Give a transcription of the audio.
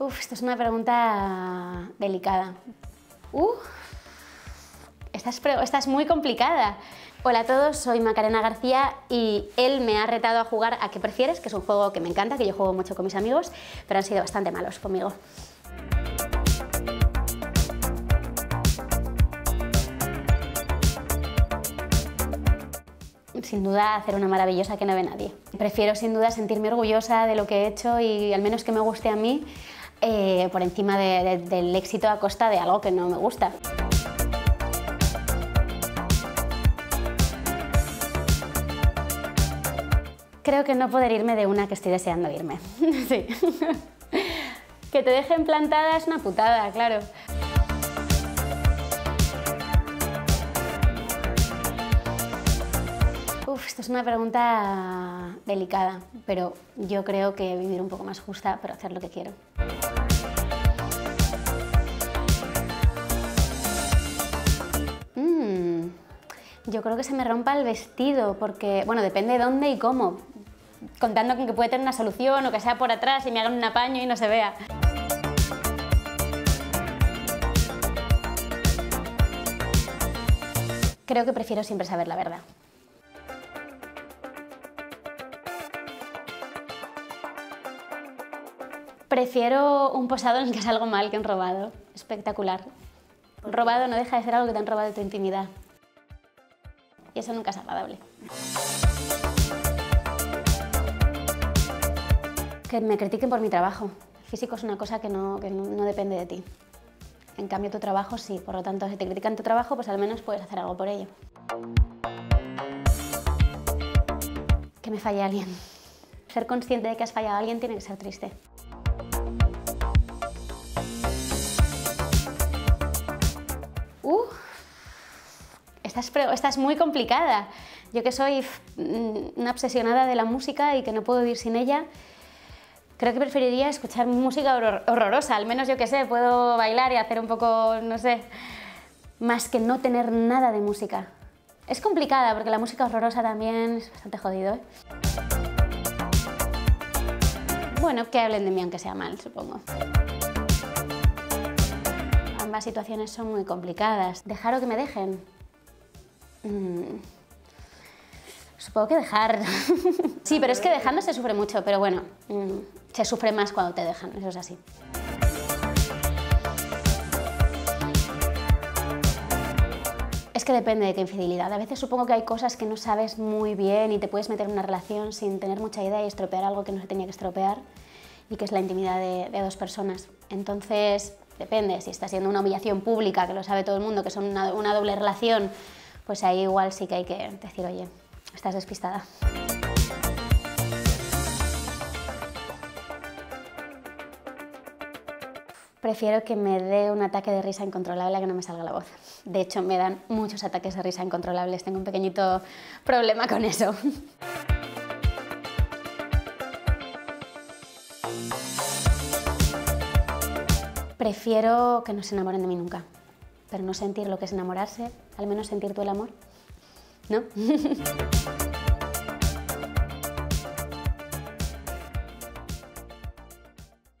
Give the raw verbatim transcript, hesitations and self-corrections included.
Uf, esto es una pregunta delicada. Uf, esta es, esta es muy complicada. Hola a todos, soy Macarena García y él me ha retado a jugar a ¿Qué prefieres?, que es un juego que me encanta, que yo juego mucho con mis amigos, pero han sido bastante malos conmigo. Sin duda hacer una maravillosa que no ve nadie. Prefiero sin duda sentirme orgullosa de lo que he hecho y al menos que me guste a mí eh, por encima de, de, del éxito a costa de algo que no me gusta. Creo que no poder irme de una que estoy deseando irme. Sí. Que te dejen plantada es una putada, claro. Uf, esto es una pregunta delicada, pero yo creo que vivir un poco más justa, pero hacer lo que quiero. Mm, yo creo que se me rompa el vestido, porque, bueno, depende de dónde y cómo. Contando con que puede tener una solución o que sea por atrás y me hagan un apaño y no se vea. Creo que prefiero siempre saber la verdad. Prefiero un posado en el que salgo mal que un robado. Espectacular. Un robado no deja de ser algo que te han robado de tu intimidad. Y eso nunca es agradable. Que me critiquen por mi trabajo. El físico es una cosa que no, que no, no depende de ti. En cambio, tu trabajo sí. Por lo tanto, si te critican tu trabajo, pues al menos puedes hacer algo por ello. Que me falle alguien. Ser consciente de que has fallado a alguien tiene que ser triste. Uh, esta, es, esta es muy complicada. Yo que soy una obsesionada de la música y que no puedo vivir sin ella, creo que preferiría escuchar música horror, horrorosa. Al menos yo que sé, puedo bailar y hacer un poco, no sé, más que no tener nada de música. Es complicada porque la música horrorosa también es bastante jodido, ¿eh? Bueno, que hablen de mí aunque sea mal, supongo. Ambas situaciones son muy complicadas. ¿Dejar o que me dejen? Mm, supongo que dejar. Sí, pero es que dejando se sufre mucho, pero bueno, mm, se sufre más cuando te dejan, eso es así. Es que depende de qué infidelidad. A veces supongo que hay cosas que no sabes muy bien y te puedes meter en una relación sin tener mucha idea y estropear algo que no se tenía que estropear y que es la intimidad de, de dos personas. Entonces, depende, si está siendo una humillación pública, que lo sabe todo el mundo, que son una, una doble relación, pues ahí igual sí que hay que decir, oye, estás despistada. Prefiero que me dé un ataque de risa incontrolable a que no me salga la voz. De hecho, me dan muchos ataques de risa incontrolables. Tengo un pequeñito problema con eso. Prefiero que no se enamoren de mí nunca, pero no sentir lo que es enamorarse, al menos sentir tú el amor, ¿no?